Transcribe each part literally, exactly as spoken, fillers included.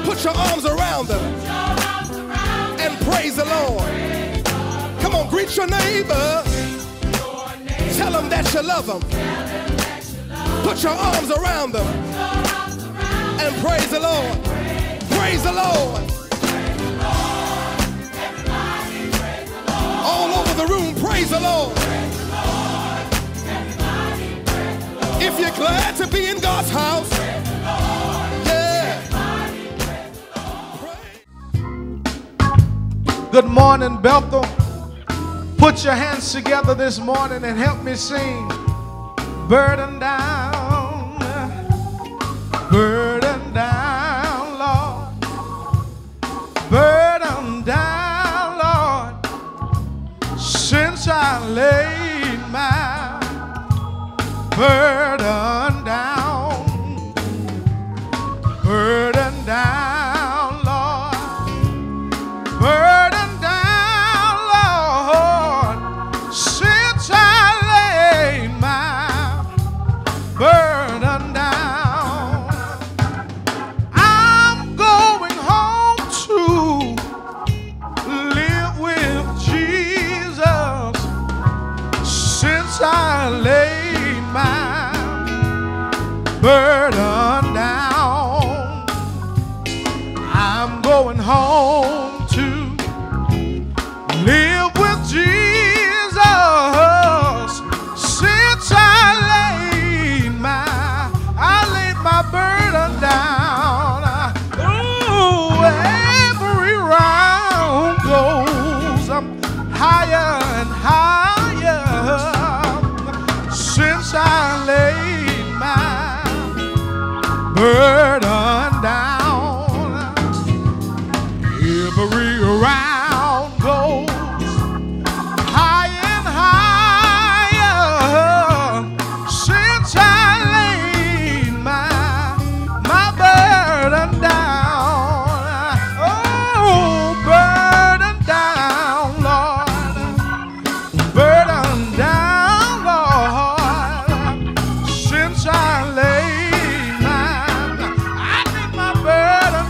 Put your arms around them and praise the Lord. Come on, greet your neighbor. Tell them that you love them. Put your arms around them and praise the Lord. Praise the Lord. All over the room, praise the Lord. If you're glad to be in God's house, yeah. Good morning, Bethel. Put your hands together this morning and help me sing. Burden down, burden down, Lord. Burden down, Lord. Since I laid my burden down, burden down, Lord. Burden down, Lord. Since I laid my burden down, I'm going home to live with Jesus. Since I laid my burden down, I'm going home to live with Jesus. Since I laid my, I laid my burden down. Ooh, every round goes um, higher and higher. Since I laid my burden down, every round goes high and higher. Since I laid my my burden down, oh, burden down, Lord, burden down, Lord. Since I laid my, I laid my burden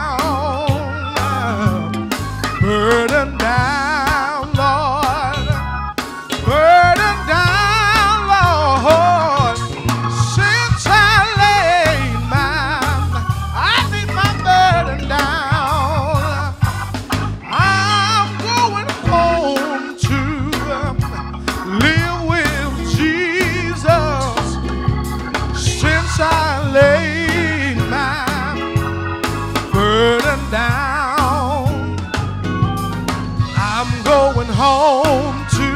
down, burden down, Lord, burden down, Lord. Since I laid my, I laid my burden down. I'm going home to live with Jesus. Since I laid my burden down, I'm going home to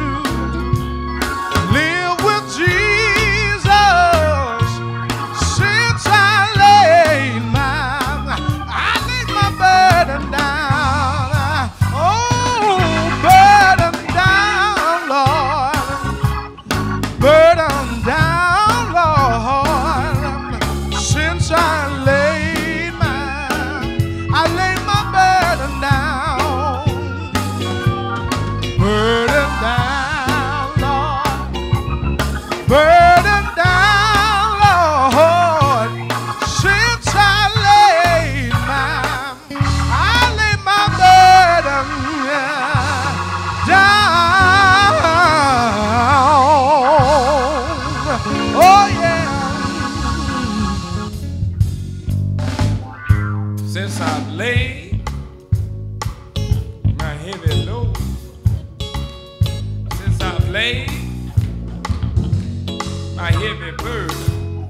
live with Jesus. Since I laid my, I laid my burden down. Oh, burden down, Lord. Burden down, Lord. Since I laid my, I laid my burden down. Burden down, Lord. Burden down, Lord. Since I laid my, I laid my burden down. Oh yeah. Since I've laid my heavy load, since I've laid my heavy burden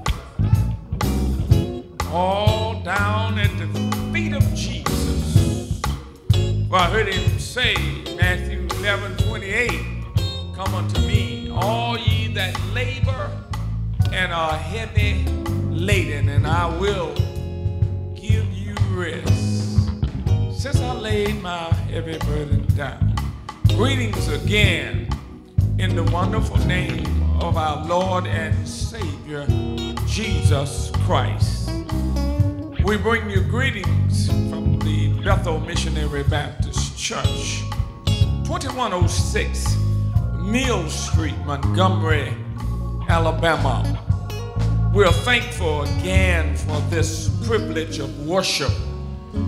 all down at the feet of Jesus. For I heard him say, Matthew eleven twenty-eight, come unto me, all ye that labor and are heavy laden, and I will give you rest. Since I laid my heavy burden down. Greetings again in the wonderful name of our Lord and Savior, Jesus Christ. We bring you greetings from the Bethel Missionary Baptist Church, twenty-one oh six Mill Street, Montgomery, Alabama. We're thankful again for this privilege of worship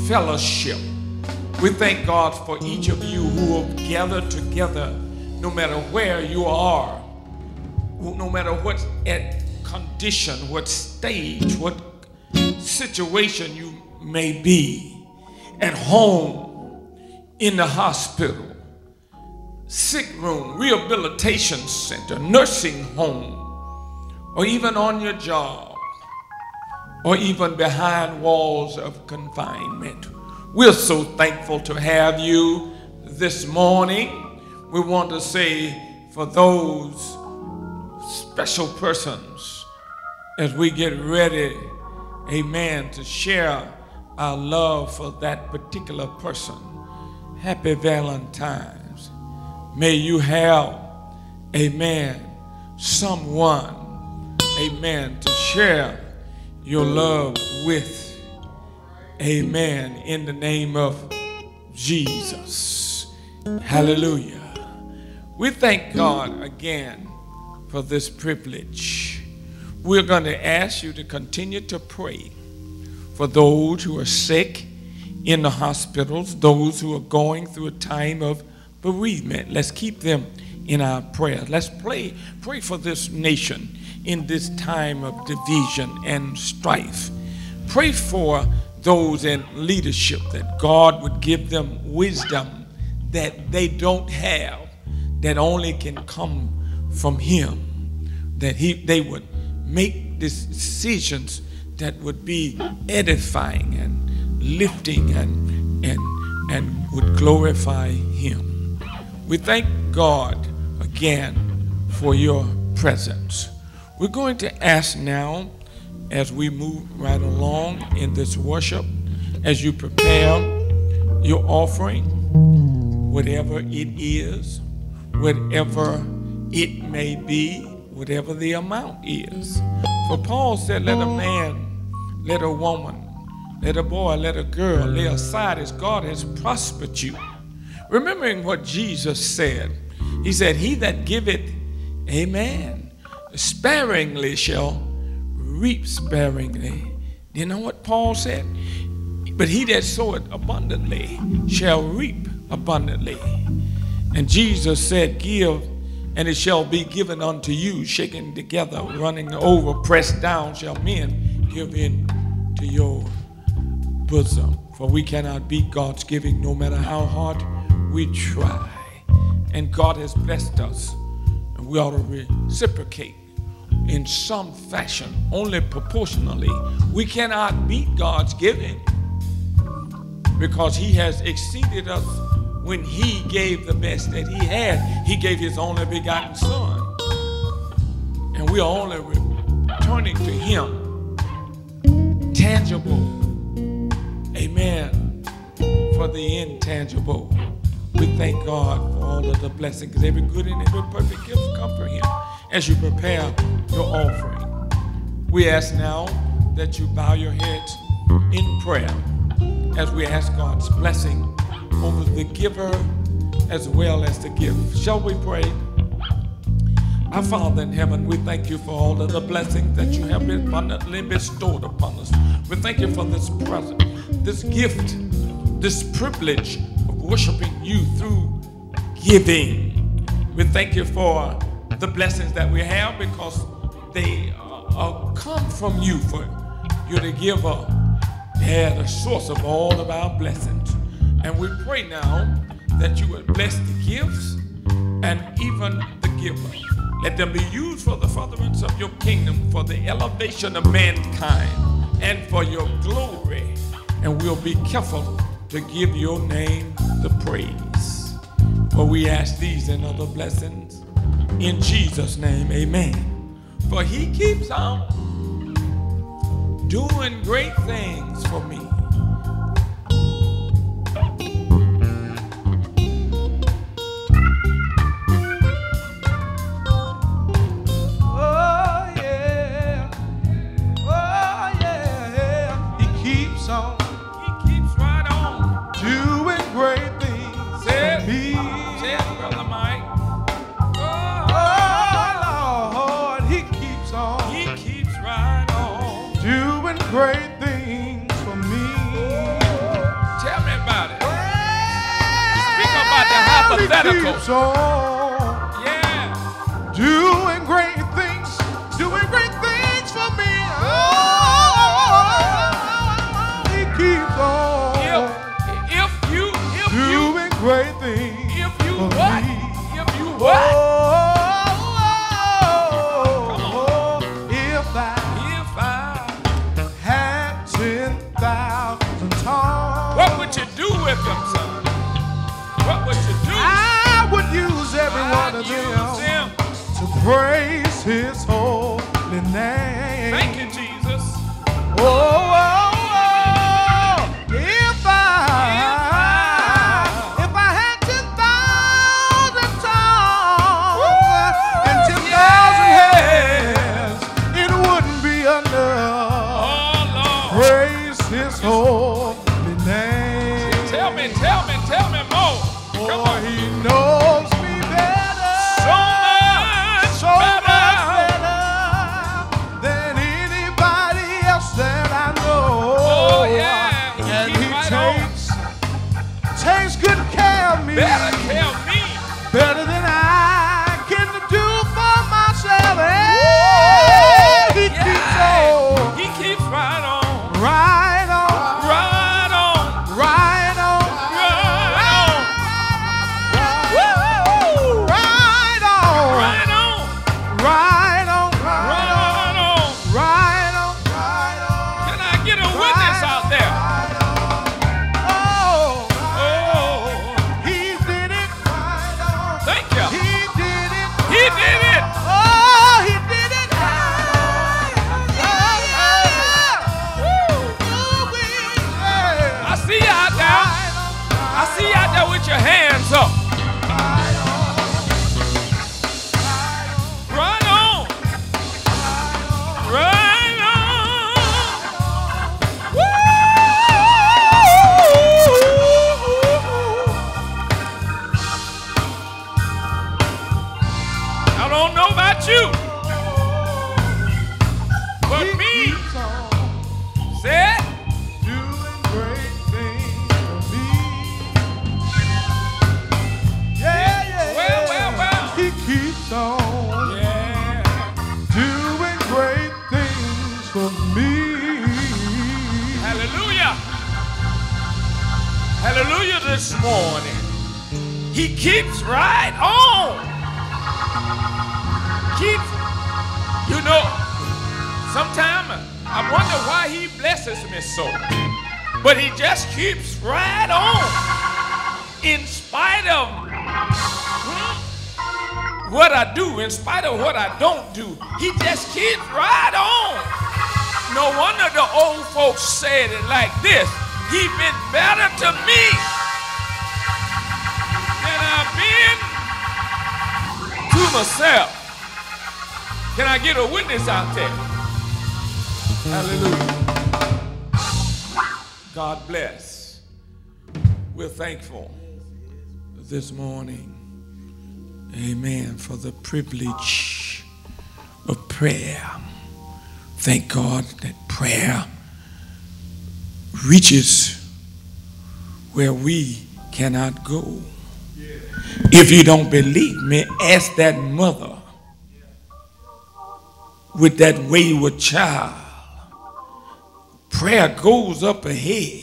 fellowship. We thank God for each of you who have gathered together, no matter where you are, no matter what at condition, what stage, what situation you may be, at home, in the hospital, sick room, rehabilitation center, nursing home, or even on your job, or even behind walls of confinement. We're so thankful to have you this morning. We want to say for those special persons, as we get ready, amen, to share our love for that particular person, happy Valentine's. May you have, amen, someone, amen, to share your love with. Amen. In the name of Jesus. Hallelujah. We thank God again for this privilege. We're going to ask you to continue to pray for those who are sick in the hospitals, those who are going through a time of bereavement. Let's keep them in our prayers. Let's pray, pray for this nation in this time of division and strife. Pray for those in leadership, that God would give them wisdom that they don't have, that only can come from Him, that he, they would make decisions that would be edifying and lifting and, and, and would glorify Him. We thank God again for your presence. We're going to ask now, as we move right along in this worship, as you prepare your offering, whatever it is, whatever it may be, whatever the amount is. For Paul said, let a man, let a woman, let a boy, let a girl lay aside as God has prospered you. Remembering what Jesus said, He said, he that giveth, amen, sparingly shall reap sparingly. You know what Paul said? But he that soweth abundantly shall reap abundantly. And Jesus said, give, and it shall be given unto you, shaken together, running over, pressed down, shall men give in to your bosom. For we cannot beat God's giving no matter how hard we try. And God has blessed us, and we ought to reciprocate in some fashion, only proportionally. We cannot beat God's giving because He has exceeded us when He gave the best that He had. He gave His only begotten Son. And we are only returning to Him tangible, amen, for the intangible. We thank God for all of the blessings. Every good and every perfect gift come from Him. As you prepare your offering, we ask now that you bow your heads in prayer as we ask God's blessing over the giver as well as the gift. Shall we pray? Our Father in heaven, we thank you for all of the blessings that you have abundantly bestowed upon us. We thank you for this present, this gift, this privilege of worshiping you through giving. We thank you for the blessings that we have because they uh, uh, come from you, for you're the giver, yeah, the source of all of our blessings. And we pray now that you would bless the gifts and even the giver. Let them be used for the furtherance of your kingdom, for the elevation of mankind, and for your glory. And we'll be careful to give your name the praise. For we ask these and other blessings in Jesus' name, amen. For He keeps on doing great things for me. Oh yeah, oh yeah, He keeps on, He keeps right on doing great things Say for me. Say it, Brother Mike. Doing great things for me. medical. keeps on Yeah. doing great things, doing great things for me. Oh, he keeps on If, if you, if you, doing great things if you for what? me. If you what? Oh, if I If I, had ten thousand tongues, what would you do with them, son? What would you do? I would use every one I'd of use them them. to praise his holy name. Thank you, Jesus. Oh, oh, oh, if I, if I had ten thousand tongues and ten thousand hands, it wouldn't be enough. Oh, Lord. Praise his holy name. Tell me, tell me, tell me more. Come For on. he knows me better. So much So much better. better than anybody else that I know. Oh, yeah. He And keep he right on. takes, takes good care of me. Better tell me. Better than I can do for myself. Hey, he keeps Yeah. on, He keeps right on. right on, Right on. right on, Right on. Woo! right on, Right on. right on, Right on. right on, right on. Can I get a witness out there? Oh, Oh, he did it. thank you. He did it. He did it. Oh, he did it. I see you out there. I see you out there with your hands up. Right on. Right on. I don't know about you, but me said, Doing great things for me. Yeah, yeah, Well, well, well. He keeps on yeah. doing great things for me. Hallelujah. Hallelujah this morning. He keeps right on. Keeps, you know, sometimes I wonder why he blesses me so. But he just keeps right on. In spite of hmm, what I do, in spite of what I don't do, he just keeps right on. No wonder the old folks said it like this. He been better to me than I've been to myself. Can I get a witness out there? Hallelujah. God bless. We're thankful this morning, amen, for the privilege of prayer. Thank God that prayer reaches where we cannot go. If you don't believe me, ask that mother with that wayward child. Prayer goes up ahead.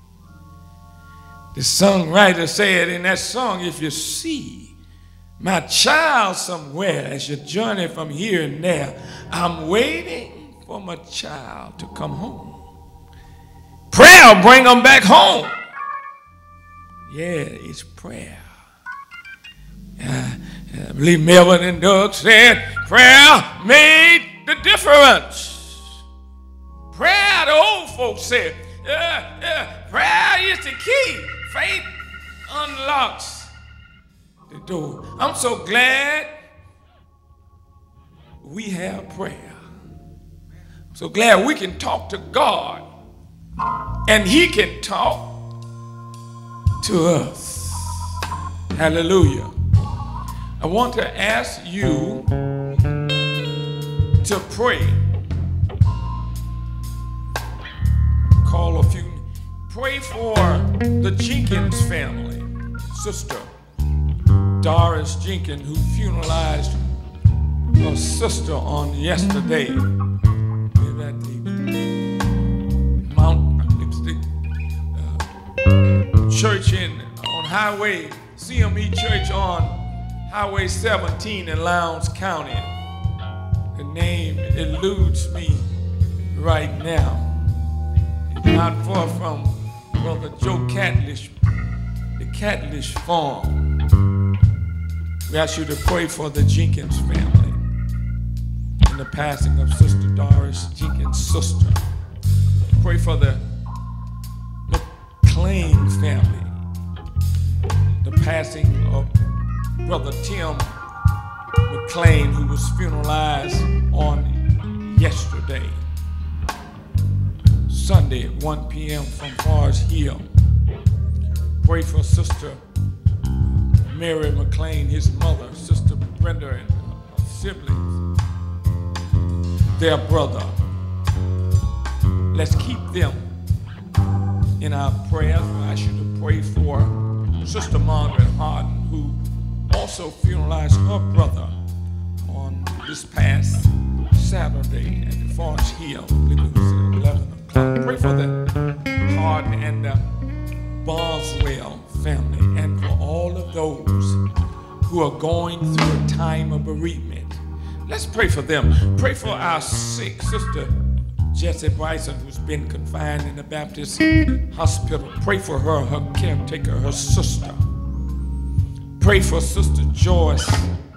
The songwriter said in that song, if you see my child somewhere as you journey from here and there, I'm waiting for my child to come home. Prayer will bring them back home. Yeah, it's prayer. Uh, I believe Melvin and Doug said prayer made the difference. Prayer, the old folks said, uh, uh, prayer is the key. Faith unlocks the door. I'm so glad we have prayer. I'm so glad we can talk to God and He can talk to us. Hallelujah. I want to ask you to pray. Call a few. Pray for the Jenkins family, Sister Doris Jenkins, who funeralized her sister on yesterday. We're at the Mount Lipstick uh, Church in on Highway C M E Church on Highway seventeen in Lowndes County. The name eludes me right now. It's not far from Brother Joe Catlish, the Catlish Farm. We ask you to pray for the Jenkins family and the passing of Sister Doris Jenkins' sister. Pray for the McLean family, the passing of Brother Tim McLean, who was funeralized on yesterday, Sunday at one p m from Forest Hill. Pray for Sister Mary McLean, his mother, Sister Brenda, and her siblings, their brother. Let's keep them in our prayers. I ask you to pray for Sister Margaret Harden, who also funeralized her brother on this past Saturday at the Forest Hill. I believe it was at eleven o'clock. Pray for the Harden and the Boswell family, and for all of those who are going through a time of bereavement. Let's pray for them. Pray for our sick Sister Jessie Bryson, who's been confined in the Baptist hospital. Pray for her, her caretaker, her sister. Pray for Sister Joyce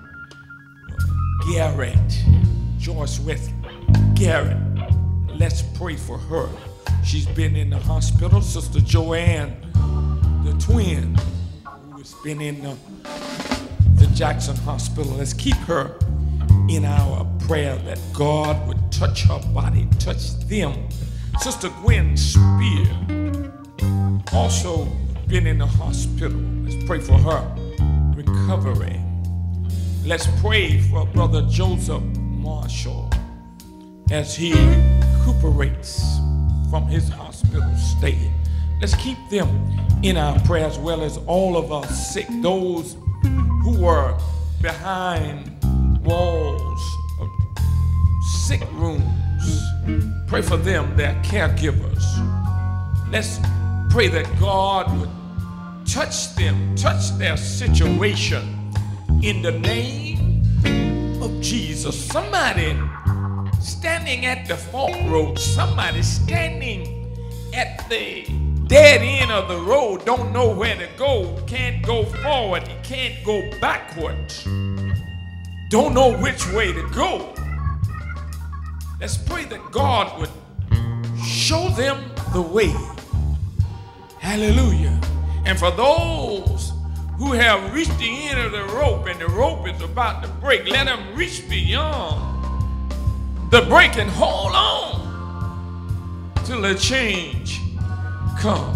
Garrett, Joyce West Garrett. Let's pray for her. She's been in the hospital. Sister Joanne, the twin, who has been in the, the Jackson Hospital. Let's keep her in our prayer that God would touch her body, touch them. Sister Gwen Spear, also been in the hospital. Let's pray for her recovery. Let's pray for Brother Joseph Marshall as he recuperates from his hospital stay. Let's keep them in our prayer, as well as all of us sick, those who are behind walls of sick rooms. Pray for them, their caregivers. Let's pray that God would touch them, touch their situation in the name of Jesus. Somebody standing at the fork road, somebody standing at the dead end of the road, don't know where to go, can't go forward, he can't go backwards, don't know which way to go. Let's pray that God would show them the way. Hallelujah. And for those who have reached the end of the rope and the rope is about to break, let them reach beyond the break and hold on till the change come.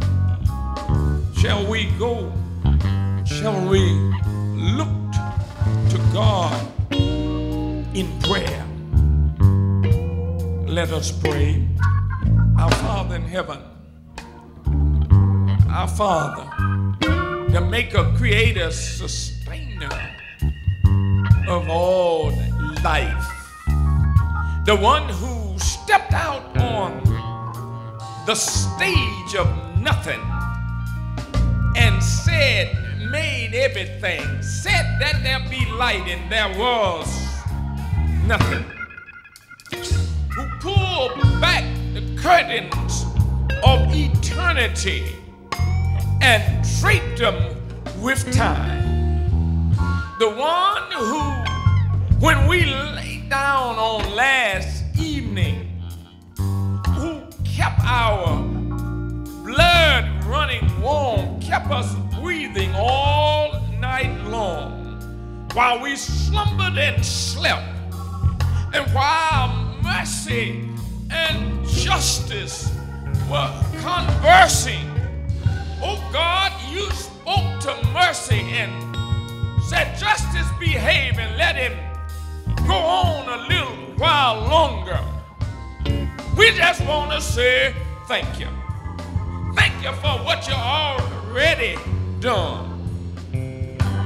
Shall we go? Shall we look to God in prayer? Let us pray. Our Father in heaven, our Father, the maker, creator, sustainer of all life, the one who stepped out on the stage of nothing and said, made everything, said that there be light and there was nothing, who pulled back the curtains of eternity and draped them with time. The one who, when we lay down on last evening, who kept our blood running warm, kept us breathing all night long, while we slumbered and slept, and while mercy and justice were conversing. Oh God, you spoke to mercy and said, justice behave and let him go on a little while longer. We just want to say thank you. Thank you for what you already done.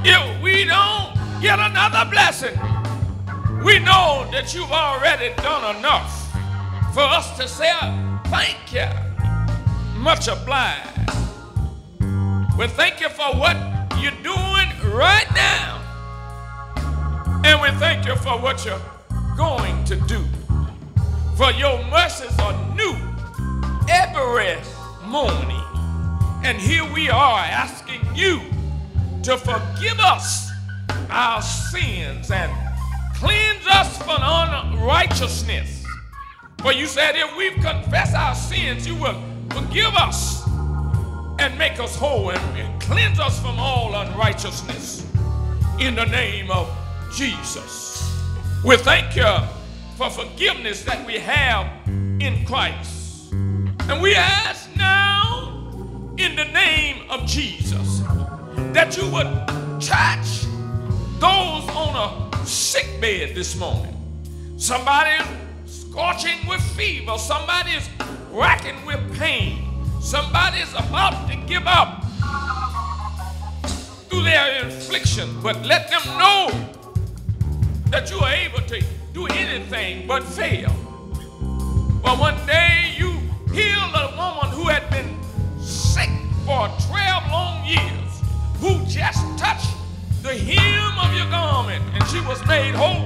if we don't get another blessing, we know that you've already done enough for us to say thank you. Much obliged. We thank you for what you're doing right now. And we thank you for what you're going to do. For your mercies are new every morning. And here we are asking you to forgive us our sins and cleanse us from unrighteousness. For you said if we've confessed our sins, you will forgive us and make us whole and cleanse us from all unrighteousness in the name of Jesus. We thank you for forgiveness that we have in Christ. And we ask now in the name of Jesus that you would touch those on a sick bed this morning. Somebody is scorching with fever. Somebody is racking with pain. Somebody is about to give up through their affliction, but let them know that you are able to do anything but fail. Well, one day you healed a woman who had been sick for twelve long years, who just touched the hem of your garment and she was made whole.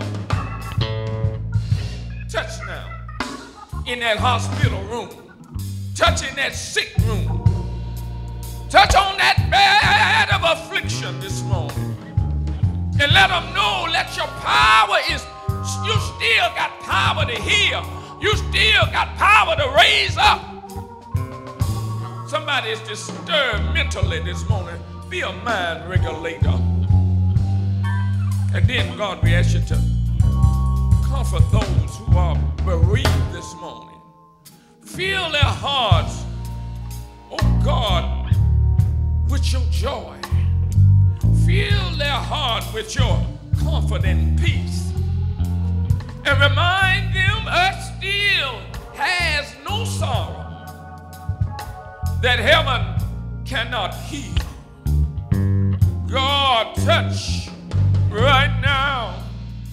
Touch now in that hospital room. Touch in that sick room. Touch on that bed of affliction this morning. And let them know that your power is, you still got power to heal. You still got power to raise up. Somebody is disturbed mentally this morning. Be a mind regulator. And then, God, we ask you to comfort those who are bereaved this morning. Fill their hearts, oh God, with your joy. Fill their heart with your comfort and peace. And remind them earth still has no sorrow that heaven cannot heal. God, touch right now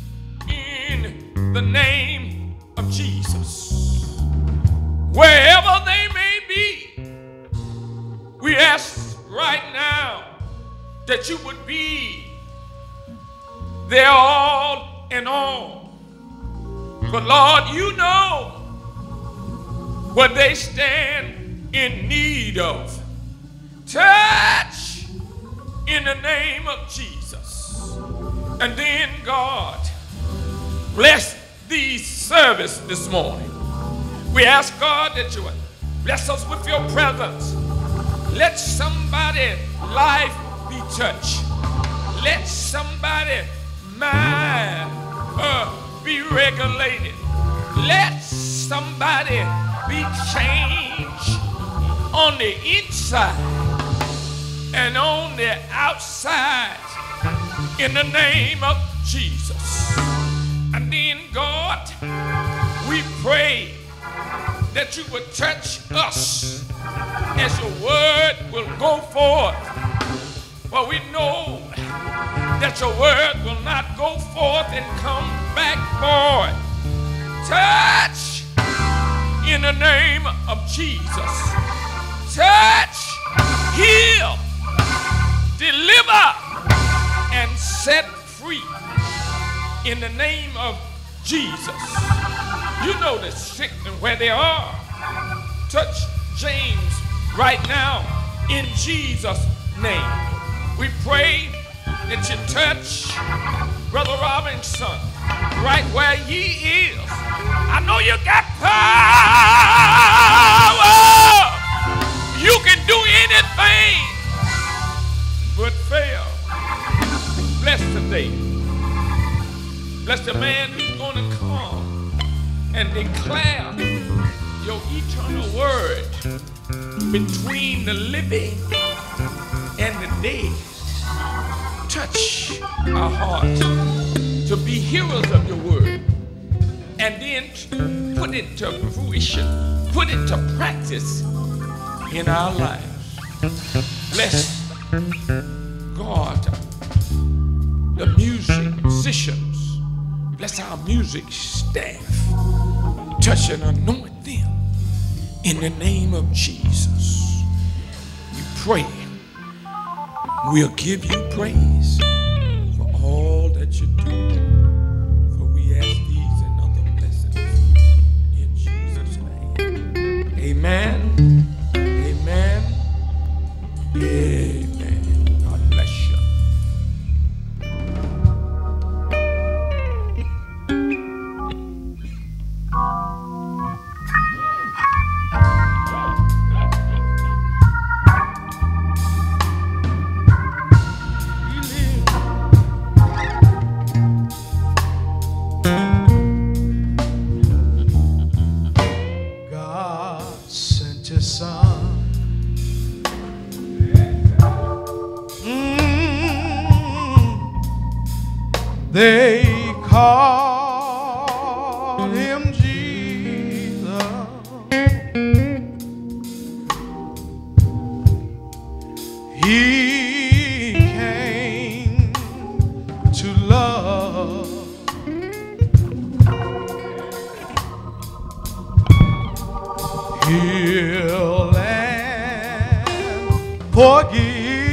in the name of Jesus. Wherever they may be, we ask right now that you would be their all in all. But Lord, you know what they stand in need of. Touch in the name of Jesus. And then, God, bless these service this morning. We ask, God, that you would bless us with your presence. Let somebody's life be touched. Let somebody's mind uh, be regulated. Let somebody be changed on the inside and on the outside in the name of Jesus. And then, God, we pray that you would touch us as your word will go forth. For we know that your word will not go forth and come back void. Touch in the name of Jesus. Touch, heal, deliver, and set free in the name of Jesus. You know the sick and where they are. Touch James right now in Jesus' name. We pray that you touch Brother Robinson right where he is. I know you got power. You can do anything but fail. Bless today. Bless the man who's going to come and declare your eternal word between the living and the dead. Touch our hearts to be hearers of your word and then put it to fruition, put it to practice in our lives. Bless God the music, musicians. Bless our music staff. Touch and anoint them in the name of Jesus. We pray. We'll give you praise for all that you do. For we ask these and other blessings in Jesus' name. Amen. Amen. Amen. God bless you. They call him Jesus. He came to love, heal, and forgive.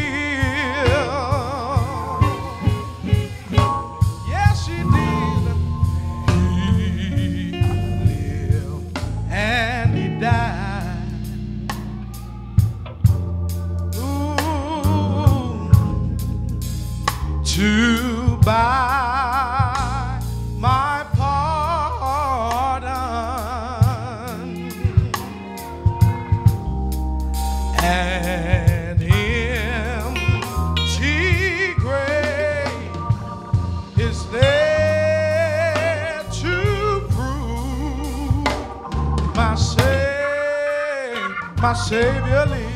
To buy my pardon, an empty grave is there to prove my Savior, my Savior lives.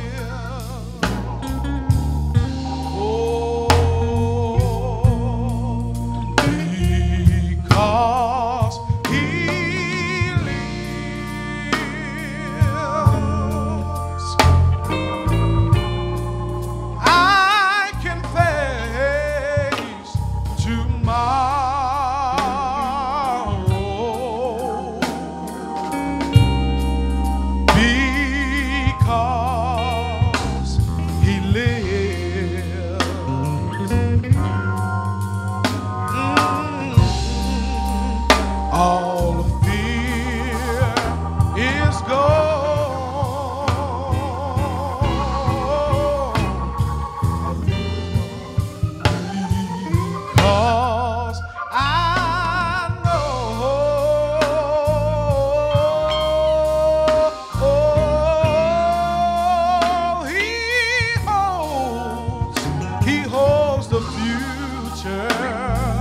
All fear is gone, because I know oh, he holds, he holds the future.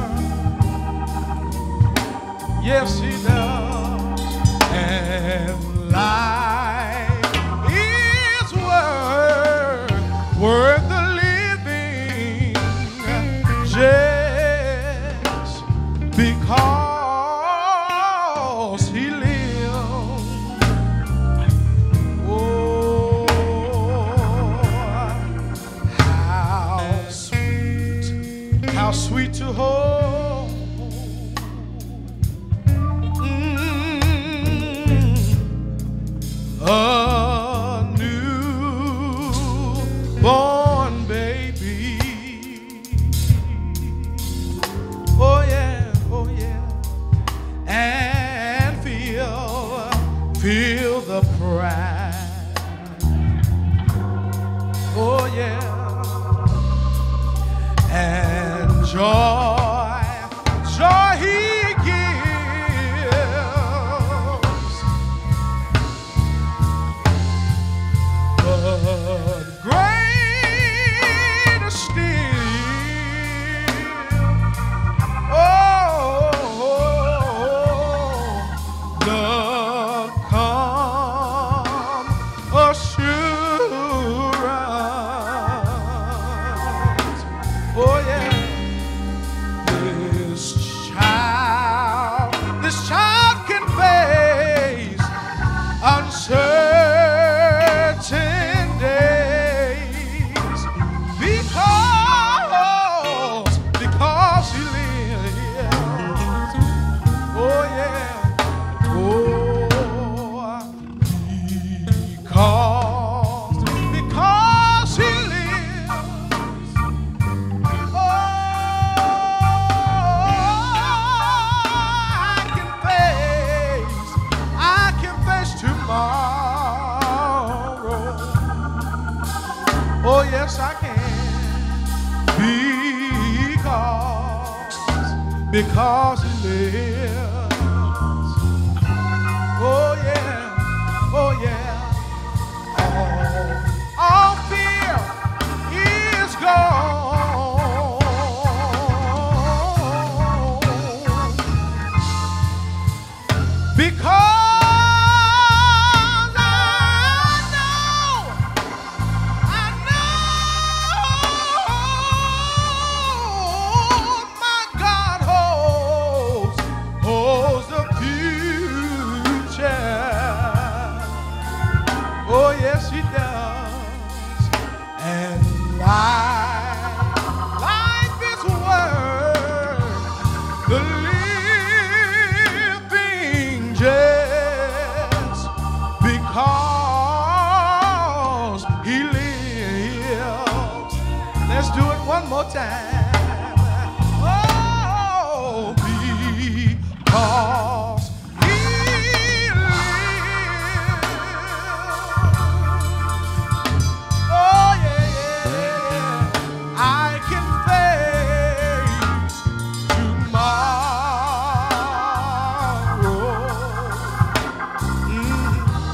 Yes, he does. And life is worth, worth the living, just because he lives. Oh, how sweet, how sweet to hold a newborn baby. Oh yeah, oh yeah. And feel, feel the pride. Oh yeah. And joy, joy he but greater still, oh, the calm assurance Oh, yes, I can. Because, because he lives. Oh, yeah. Oh, yeah. All, all fear is gone. Because more time. Oh, because he lives. Oh, yeah, yeah. I can face tomorrow. Mm.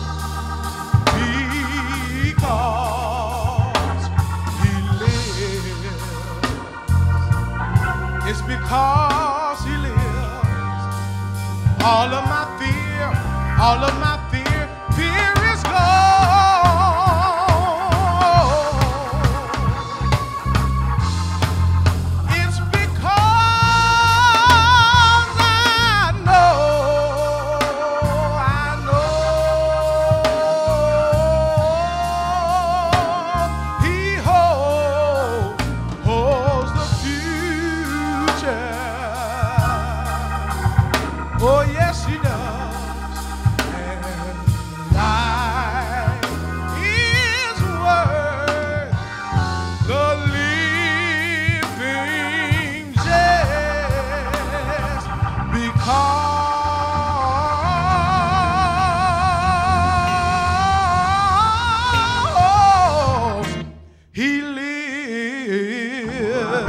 Because he lives. It's because he lives. All of my fear, all of my fear, fear is gone. It's because I know, I know he holds, holds the future. Oh, yes, he does. And life is worth the living just because he lives.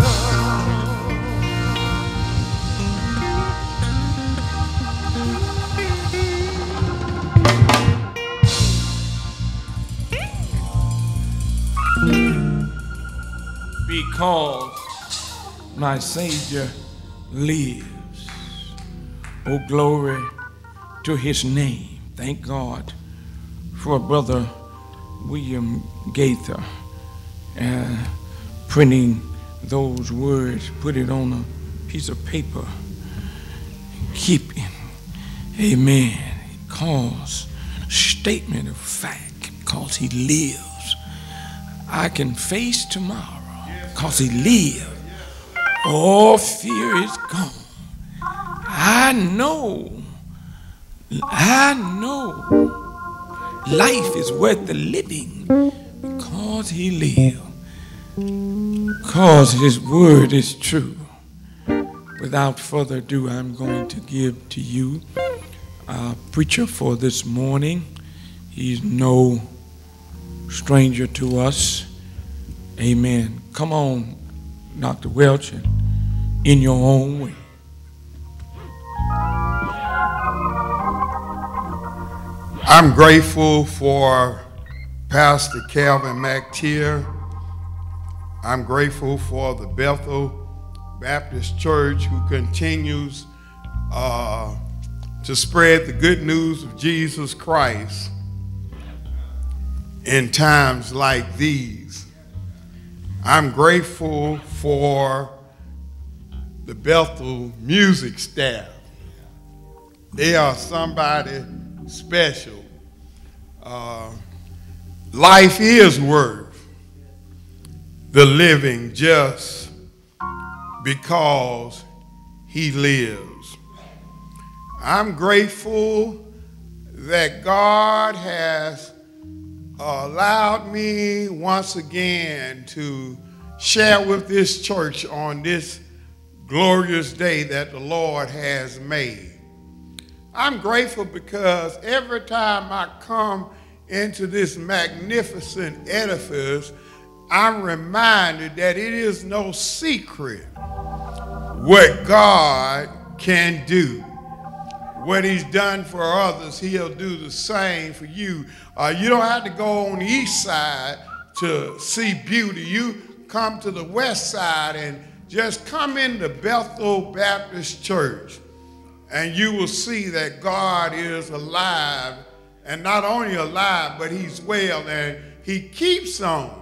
Because my Savior lives. Oh, glory to his name. Thank God for Brother William Gaither uh, printing those words, put it on a piece of paper, keep it. Amen. It calls statement of fact because he lives. I can face tomorrow because he lives. All fear is gone. I know, I know life is worth the living because he lives. Because his word is true. Without further ado, I'm going to give to you our preacher for this morning. He's no stranger to us. Amen. Come on, Doctor Welch, in your own way. I'm grateful for Pastor Calvin McTeer. I'm grateful for the Bethel Baptist Church who continues uh, to spread the good news of Jesus Christ in times like these. I'm grateful for the Bethel music staff. They are somebody special. Uh, life is worth the living just because he lives. I'm grateful that God has allowed me once again to share with this church on this glorious day that the Lord has made. I'm grateful because every time I come into this magnificent edifice, I'm reminded that it is no secret what God can do. What he's done for others, he'll do the same for you. Uh, you don't have to go on the east side to see beauty. You come to the west side and just come into Bethel Baptist Church, and you will see that God is alive, and not only alive, but he's well, and he keeps on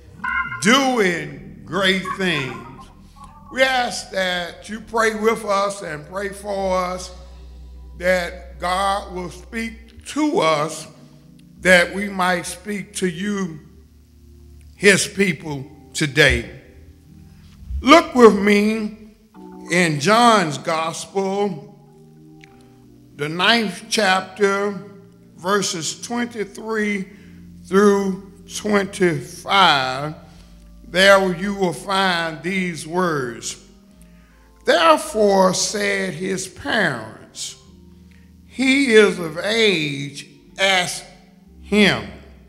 doing great things. We ask that you pray with us and pray for us, that God will speak to us, that we might speak to you, his people, today. Look with me in John's Gospel, the ninth chapter, verses twenty-three through twenty-five. There you will find these words. Therefore said his parents, he is of age, ask him.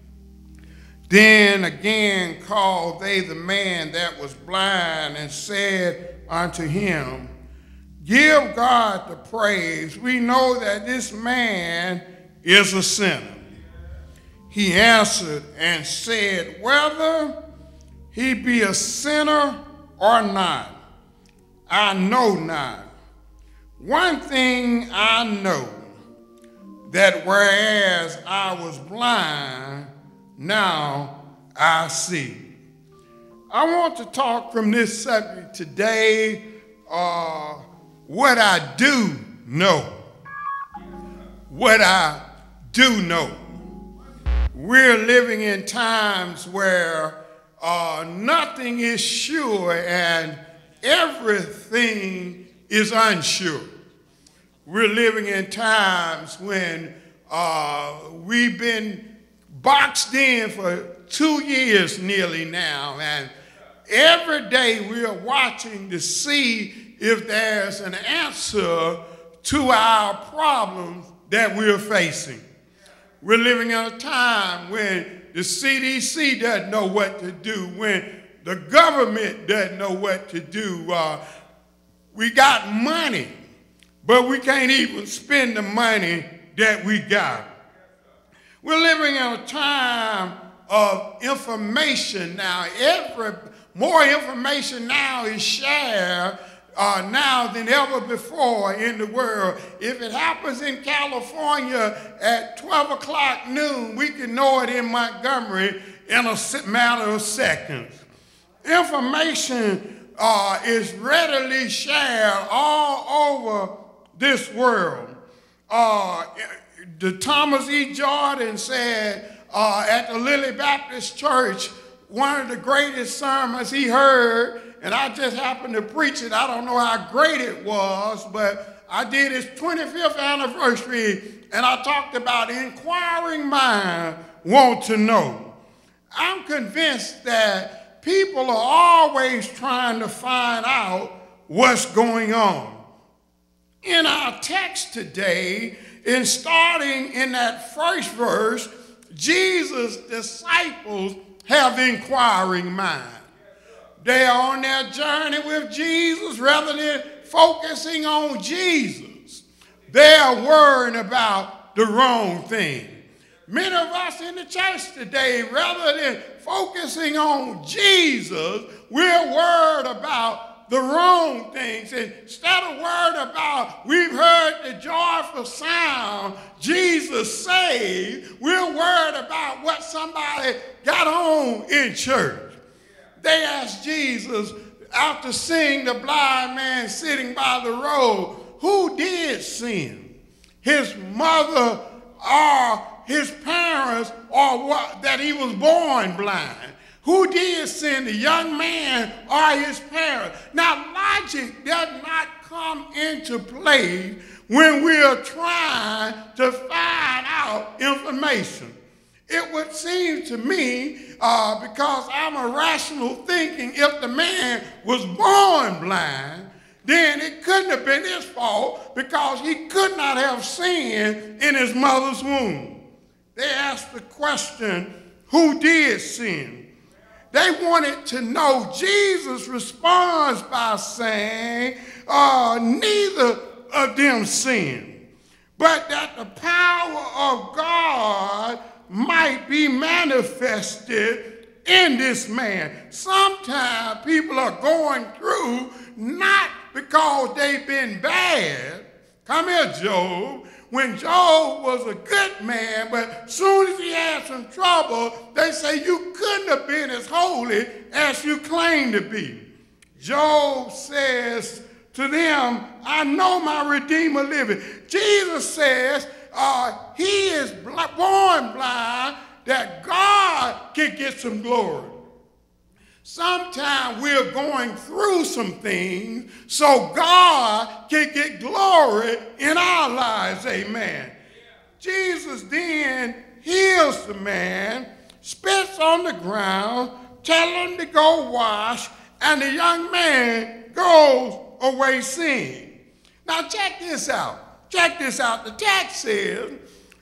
Then again called they the man that was blind and said unto him, give God the praise. We know that this man is a sinner. He answered and said, whether he be a sinner or not, I know not. One thing I know, that whereas I was blind, now I see. I want to talk from this subject today, uh, what I do know. What I do know. We're living in times where uh, nothing is sure and everything is unsure. We're living in times when uh, we've been boxed in for two years nearly now, and every day we are watching to see if there's an answer to our problems that we're facing. We're living in a time when the C D C doesn't know what to do, when the government doesn't know what to do. Uh, we got money, but we can't even spend the money that we got. We're living in a time of information now. Every, more information now is shared uh, now than ever before in the world. If it happens in California at twelve o'clock noon, we can know it in Montgomery in a matter of seconds. Information uh, is readily shared all over this world. Uh, the Thomas E. Jordan said uh, at the Lily Baptist Church, one of the greatest sermons he heard, and I just happened to preach it. I don't know how great it was, but I did his twenty-fifth anniversary, and I talked about inquiring mind want to know. I'm convinced that people are always trying to find out what's going on. In our text today, in starting in that first verse, Jesus' disciples have inquiring mind. They are on their journey with Jesus rather than focusing on Jesus. They are worrying about the wrong thing. Many of us in the church today, rather than focusing on Jesus, we're worried about the wrong things. Instead of worried about, we've heard the joyful sound, Jesus saved, we're worried about what somebody got on in church. They asked Jesus, after seeing the blind man sitting by the road, who did sin? His mother or his parents, or what, that he was born blind? Who did sin, the young man or his parents? Now, logic does not come into play when we are trying to find out information. It would seem to me, uh, because I'm a rational thinking, if the man was born blind, then it couldn't have been his fault because he could not have sinned in his mother's womb. They asked the question, who did sin? they wanted to know. Jesus responds by saying, uh, neither of them sinned, but that the power of God might be manifested in this man. Sometimes people are going through not because they've been bad. Come here, Job. When Job was a good man, but as soon as he had some trouble, they say you couldn't have been as holy as you claim to be. Job says to them, I know my Redeemer liveth. Jesus says uh, he is born blind that God can get some glory. Sometimes we're going through some things so God can get glory in our lives, amen. Jesus then heals the man, spits on the ground, tells him to go wash, and the young man goes away seeing. Now check this out. Check this out. The text says,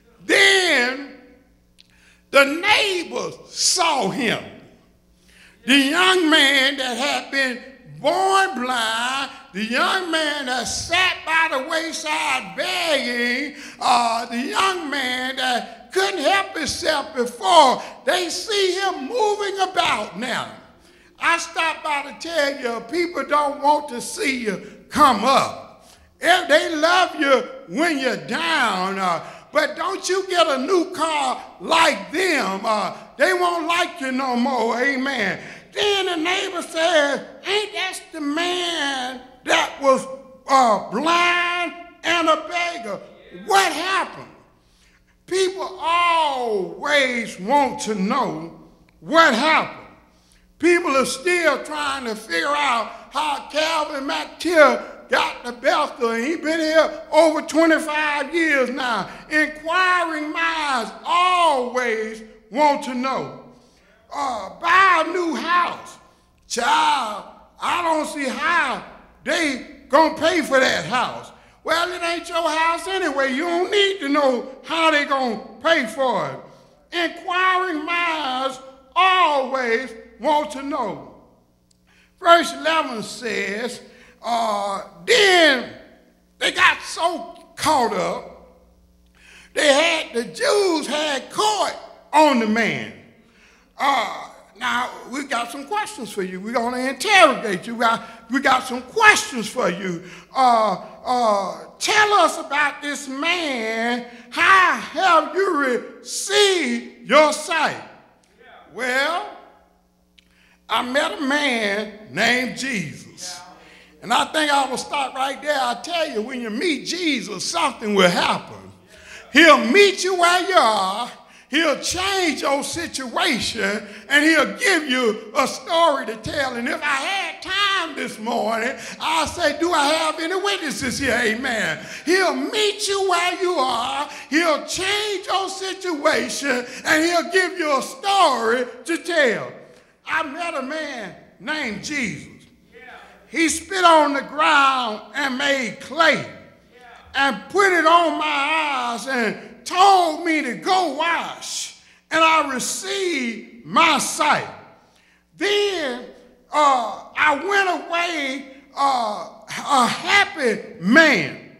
then the neighbors saw him. The young man that had been born blind, the young man that sat by the wayside begging, uh, the young man that couldn't help himself before, they see him moving about now. I stopped by to tell you, people don't want to see you come up. If they love you when you're down, uh, but don't you get a new car like them, uh, they won't like you no more, amen. Then the neighbor said, ain't that the man that was uh, blind and a beggar? What happened? People always want to know what happened. People are still trying to figure out how Calvin McTeer got to Bethel, and he's been here over twenty-five years now. Inquiring minds always want to know. Uh, buy a new house. Child, I don't see how they gonna pay for that house. Well, it ain't your house anyway. You don't need to know how they gonna pay for it. Inquiring minds always want to know. Verse eleven says, uh, then they got so caught up, they had, the Jews had court on the man. Uh, now, we got some questions for you. We're going to interrogate you. We got, we got some questions for you. Uh, uh, tell us about this man. How have you received your sight? Yeah. Well, I met a man named Jesus. Yeah. And I think I will stop right there. I tell you, when you meet Jesus, something will happen. He'll meet you where you are. He'll change your situation, and he'll give you a story to tell. And if I had time this morning, I'll say, do I have any witnesses here? Amen. He'll meet you where you are. He'll change your situation, and he'll give you a story to tell. I met a man named Jesus. He spit on the ground and made clay and put it on my eyes and told me to go wash, and I received my sight. Then uh, I went away uh, a happy man.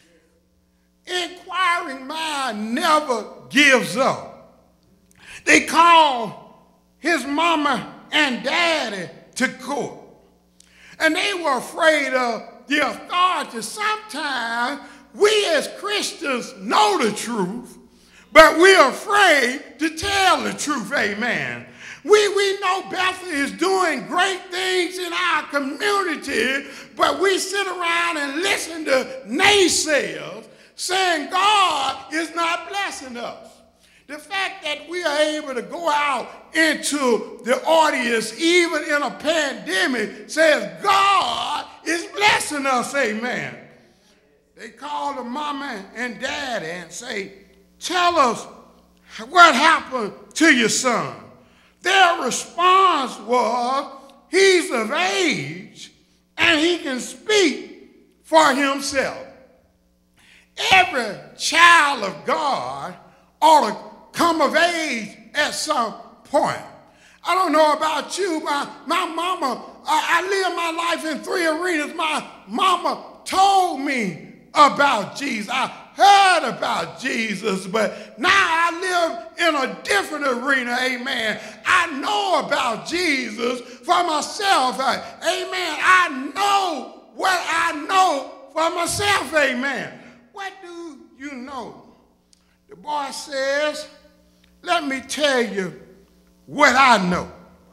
Inquiring mind never gives up. They called his mama and daddy to court, and they were afraid of the authorities. Sometimes we as Christians know the truth, but we're afraid to tell the truth, amen. We, we know Bethel is doing great things in our community, but we sit around and listen to naysayers saying God is not blessing us. The fact that we are able to go out into the audience, even in a pandemic, says God is blessing us, amen. They call the mama and daddy and say, tell us what happened to your son. Their response was, he's of age and he can speak for himself. Every child of God ought to come of age at some point. I don't know about you, my, my mama, I, I live my life in three arenas. My mama told me about Jesus. I heard about Jesus, but now I live in a different arena, amen. I know about Jesus for myself, amen. I know what I know for myself, amen. What do you know? The boy says, let me tell you what I know.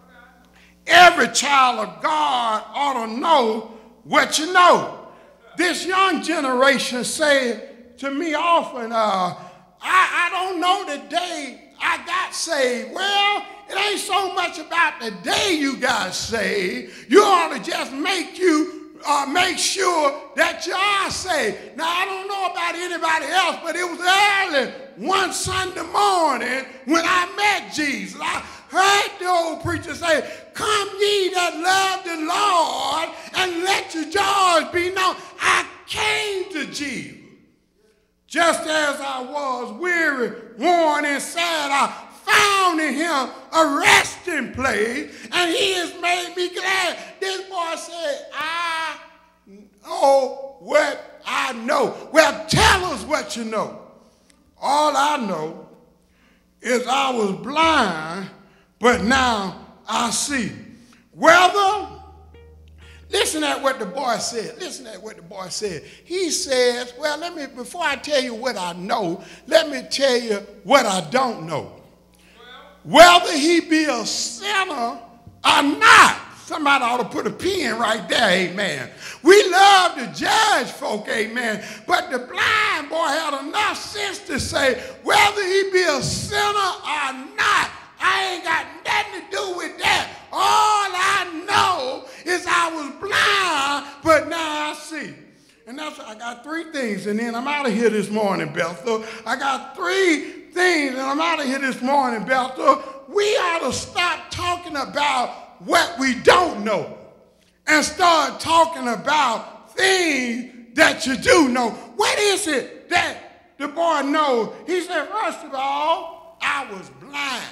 Every child of God ought to know what you know. This young generation say to me often, uh, I, I don't know the day I got saved. Well, it ain't so much about the day you got saved. You ought to just make you uh, make sure that you are saved. Now, I don't know about anybody else, but it was early one Sunday morning when I met Jesus. I heard the old preacher say, come ye that love the Lord and let your joys be known. I came to Jesus. Just as I was weary, worn, and sad, I found in him a resting place, and he has made me glad. This boy said, I know what I know. Well, tell us what you know. All I know is I was blind, but now I see. Whether, listen at what the boy said. Listen at what the boy said. He says, well, let me, before I tell you what I know, let me tell you what I don't know. Whether he be a sinner or not. Somebody ought to put a pin right there, amen. We love to judge folk, amen. But the blind boy had enough sense to say, whether he be a sinner or not, I ain't got nothing to do with that. All I know is I was blind, but now I see. And that's, I got three things, and then I'm out of here this morning, Bethel. I got three things, and I'm out of here this morning, Bethel. We ought to stop talking about what we don't know and start talking about things that you do know. What is it that the boy knows? He said, first of all, I was blind.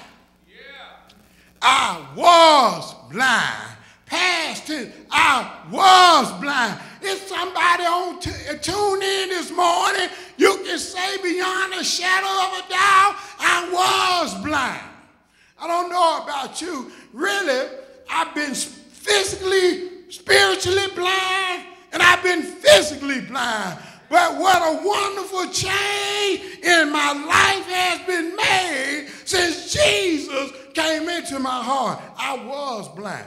I was blind. Past tense, I was blind. If somebody on t tune in this morning, you can say beyond a shadow of a doubt, I was blind. I don't know about you. Really, I've been physically, spiritually blind, and I've been physically blind. But what a wonderful change in my life has been made since Jesus came into my heart. I was blind.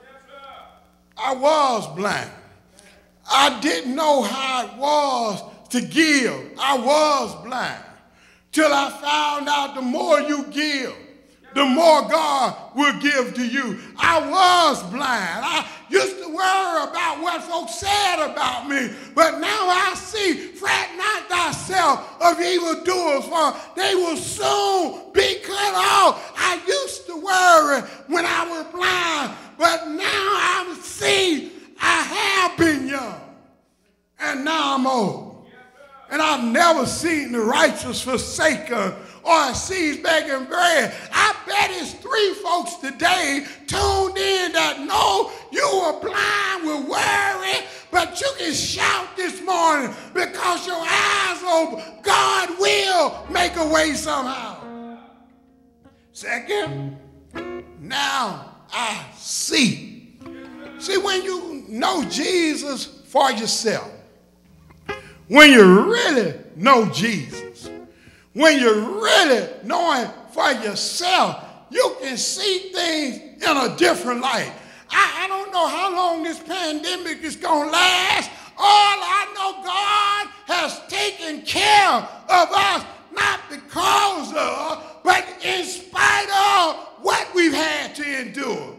I was blind. I didn't know how it was to give. I was blind. Till I found out the more you give, the more God will give to you. I was blind. I used to worry about what folks said about me, but now I see, fret not thyself of evildoers, for they will soon be cut off. I used to worry when I was blind, but now I see I have been young, and now I'm old. And I've never seen the righteous forsaken or seeds begging bread. I bet it's three folks today tuned in that know you were blind with worry, but you can shout this morning because your eyes open. God will make a way somehow. Second, now I see. See, when you know Jesus for yourself, when you really know Jesus, when you're really knowing for yourself, you can see things in a different light. I, I don't know how long this pandemic is going to last. All I know, God has taken care of us, not because of, but in spite of what we've had to endure.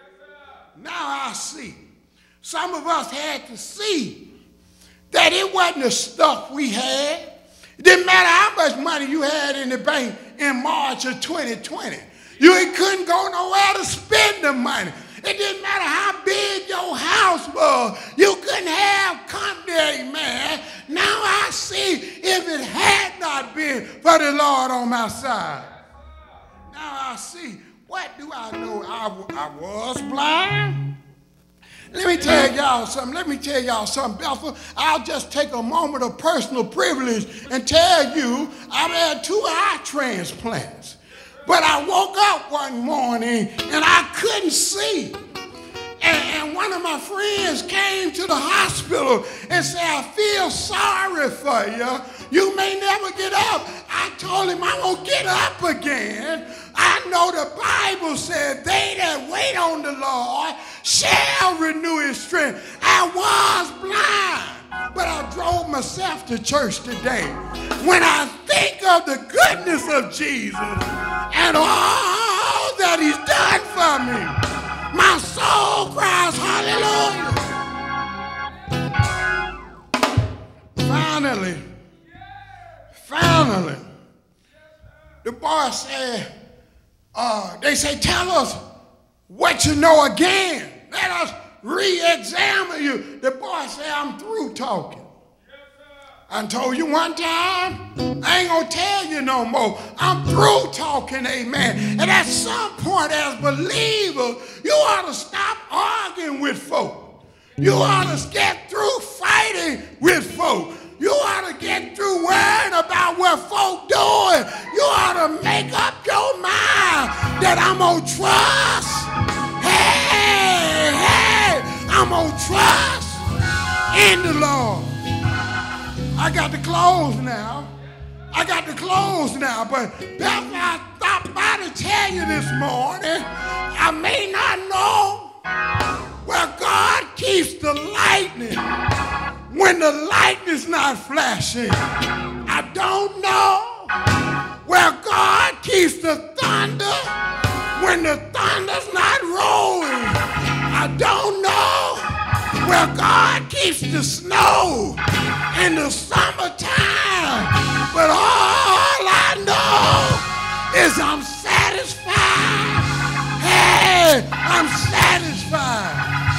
Now I see. Some of us had to see that it wasn't the stuff we had. It didn't matter how much money you had in the bank in March of twenty twenty. You couldn't go nowhere to spend the money. It didn't matter how big your house was. You couldn't have company, man. Now I see if it had not been for the Lord on my side. Now I see. What do I know? I, I was blind. Let me tell y'all something. Let me tell y'all something, Bethel. I'll just take a moment of personal privilege and tell you I've had two eye transplants. But I woke up one morning and I couldn't see. And, and one of my friends came to the hospital and said, I feel sorry for you. You may never get up. I told him I won't get up again. I know the Bible said they that wait on the Lord shall renew his strength. I was blind, but I drove myself to church today. When I think of the goodness of Jesus and all that he's done for me, my soul cries hallelujah. Finally, finally, the boy said, uh, they say, tell us what you know again. Let us re-examine you. The boy said, I'm through talking. I told you one time, I ain't gonna tell you no more. I'm through talking, amen. And at some point as believers, you ought to stop arguing with folk. You ought to get through fighting with folk. You ought to get through worrying about what folk doing. You ought to make up your mind that I'm gonna trust. Hey, hey, I'm gonna trust in the Lord. I got to close now. I got to close now. But Bethel, I stopped by to tell you this morning, I may not know where God keeps the lightning when the lightning's not flashing. I don't know where God keeps the thunder when the thunder's not rolling. I don't know where God keeps the snow in the summertime. But all I know is I'm satisfied. Hey, I'm satisfied.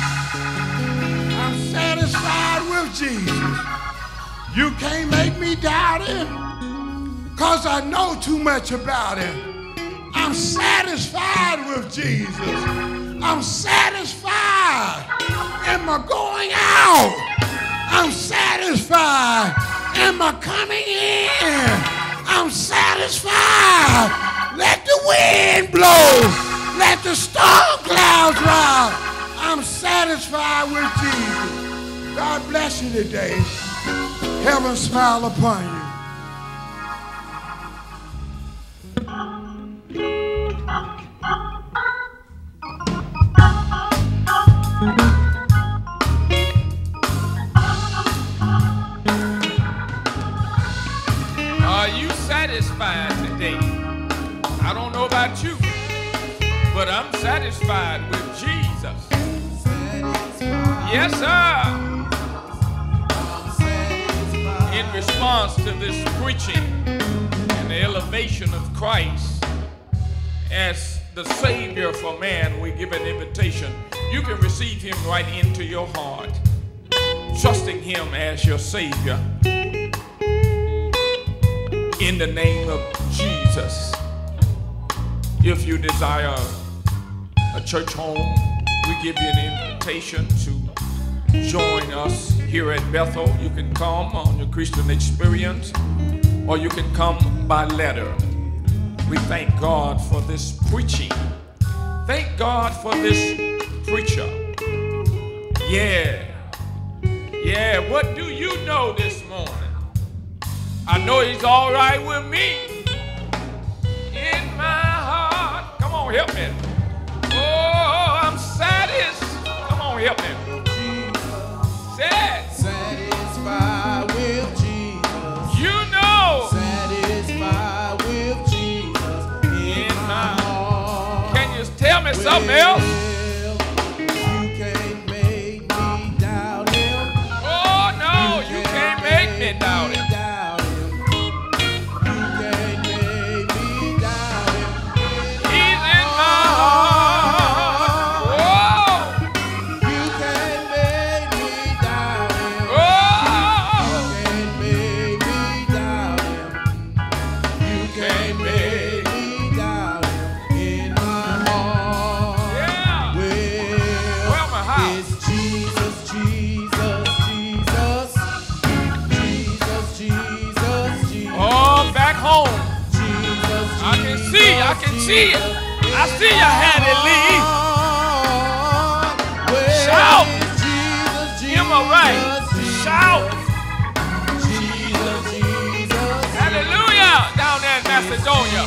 I'm satisfied with Jesus. You can't make me doubt him because I know too much about him. I'm satisfied with Jesus. I'm satisfied in my going out. I'm satisfied in my coming in. I'm satisfied. Let the wind blow. Let the storm clouds rise. I'm satisfied with Jesus. God bless you today. Heaven smile upon you. Are you satisfied today? I don't know about you, but I'm satisfied with Jesus. Satisfied. Yes, sir. In response to this preaching and the elevation of Christ as the Savior for man, we give an invitation. You can receive him right into your heart, trusting him as your Savior. In the name of Jesus. If you desire a church home, we give you an invitation to join us here at Bethel. You can come on your Christian experience, or you can come by letter. We thank God for this preaching. Thank God for this preacher. Yeah. Yeah, what do you know this morning? I know he's all right with me. In my heart. Come on, help me. Oh, I'm satisfied. Come on, help me. Sad. Satisfied with Jesus. You know. Satisfied with Jesus. In, In my my heart. Can you tell me something else? You can't make me doubt him. Oh, no, you can't make me doubt it. Can't make me doubt him in my see you. I see you, Hattie Lee. Shout. Give him a right. Shout. Hallelujah. Down there in Macedonia.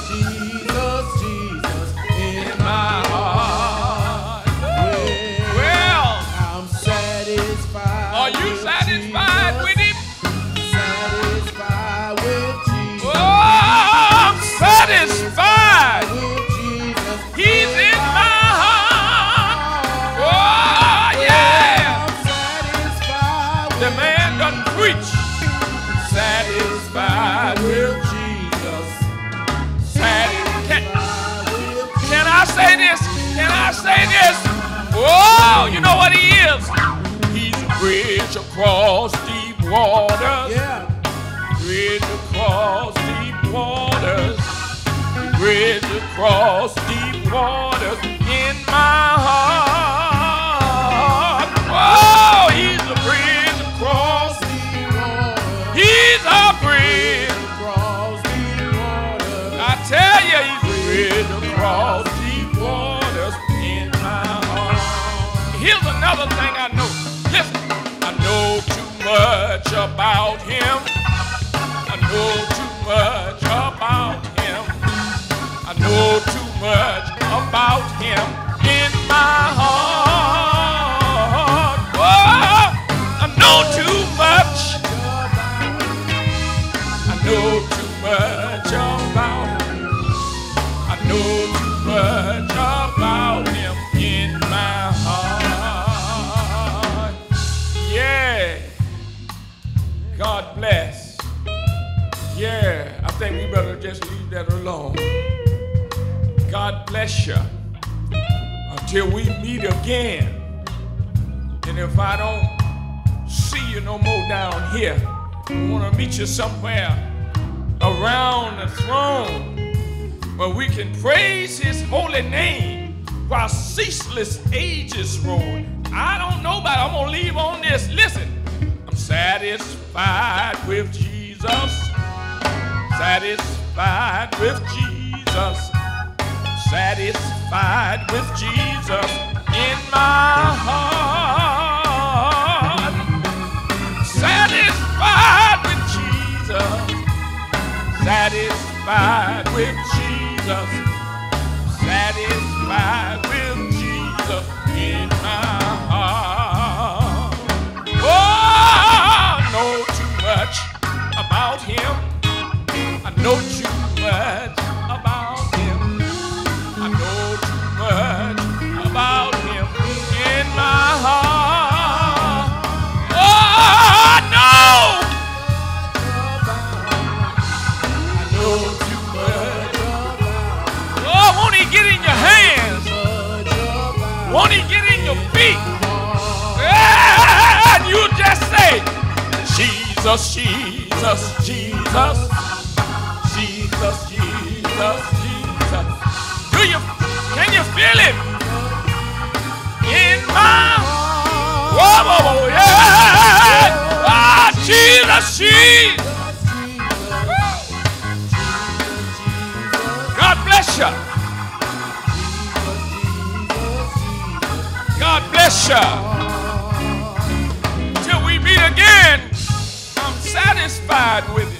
In my heart. Well, I'm satisfied. are you satisfied with him? Satisfied with Jesus. Oh, I'm satisfied. With Jesus. He's in my heart. Oh, yeah. I'm satisfied The with man done preach. Satisfied with Jesus. Satisfied. Can, can I say this? Can I say this? Oh, you know what he is? He's a bridge across deep waters. Yeah. Bridge across deep waters. Bridge across deep waters in my heart. Oh, he's a bridge across. He's a bridge. Cross the water. I tell you, he's a bridge across deep waters in my heart. Here's another thing I know. Listen, I know too much about him. I know too much about him. I know too much about him in my heart. Oh, I know too much. I know too much about him. I know too much about him in my heart. Yeah. God bless. Yeah, I think we better just leave that alone. God bless you until we meet again. And if I don't see you no more down here, I want to meet you somewhere around the throne where we can praise his holy name while ceaseless ages roll. I don't know about it. I'm going to leave on this. Listen, I'm satisfied with Jesus. Satisfied with Jesus. Satisfied with Jesus in my heart. Satisfied with Jesus. Satisfied with Jesus. Satisfied with Jesus in my heart. Oh, I know too much about him. I know too much about him. I know too much about him in my heart. Oh, I know. I know too much. Oh, won't he get in your hands? Won't he get in your feet? Yeah, and you just say, Jesus, Jesus, Jesus. Jesus, Jesus, Jesus. Do you, can you feel him? In my, whoa, whoa, whoa, yeah. Ah, Jesus, Jesus. God bless you. God bless you. Till we meet again, I'm satisfied with it.